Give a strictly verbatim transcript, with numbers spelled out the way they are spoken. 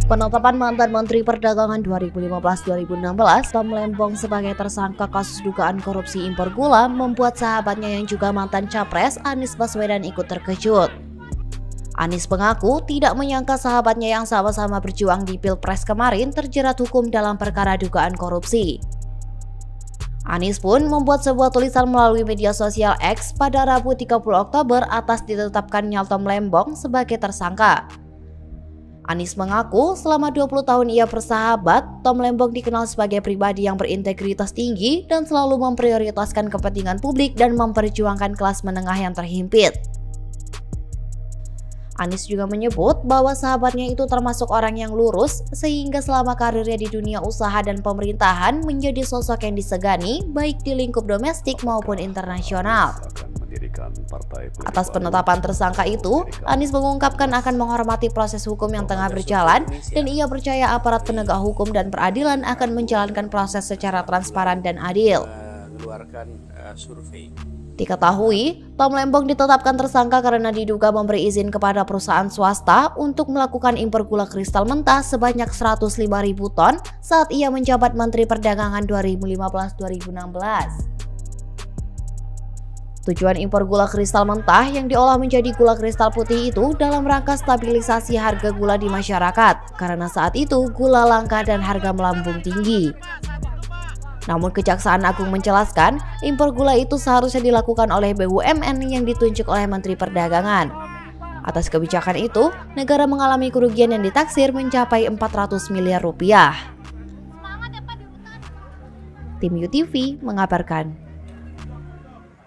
Penetapan mantan Menteri Perdagangan dua ribu lima belas sampai dua ribu enam belas Tom Lembong sebagai tersangka kasus dugaan korupsi impor gula membuat sahabatnya yang juga mantan Capres Anies Baswedan ikut terkejut. Anies mengaku tidak menyangka sahabatnya yang sama-sama berjuang di Pilpres kemarin terjerat hukum dalam perkara dugaan korupsi. Anies pun membuat sebuah tulisan melalui media sosial X pada Rabu tiga puluh Oktober atas ditetapkannya Tom Lembong sebagai tersangka. Anies mengaku selama dua puluh tahun ia bersahabat, Tom Lembong dikenal sebagai pribadi yang berintegritas tinggi dan selalu memprioritaskan kepentingan publik dan memperjuangkan kelas menengah yang terhimpit. Anies juga menyebut bahwa sahabatnya itu termasuk orang yang lurus sehingga selama karirnya di dunia usaha dan pemerintahan menjadi sosok yang disegani baik di lingkup domestik maupun internasional. Atas penetapan tersangka itu, Anies mengungkapkan akan menghormati proses hukum yang tengah berjalan dan ia percaya aparat penegak hukum dan peradilan akan menjalankan proses secara transparan dan adil. Diketahui, Tom Lembong ditetapkan tersangka karena diduga memberi izin kepada perusahaan swasta untuk melakukan impor gula kristal mentah sebanyak seratus lima ribu ton saat ia menjabat Menteri Perdagangan dua ribu lima belas sampai dua ribu enam belas. Tujuan impor gula kristal mentah yang diolah menjadi gula kristal putih itu dalam rangka stabilisasi harga gula di masyarakat, karena saat itu gula langka dan harga melambung tinggi. Namun Kejaksaan Agung menjelaskan, impor gula itu seharusnya dilakukan oleh B U M N yang ditunjuk oleh Menteri Perdagangan. Atas kebijakan itu, negara mengalami kerugian yang ditaksir mencapai empat ratus miliar rupiah. Tim U T V mengabarkan.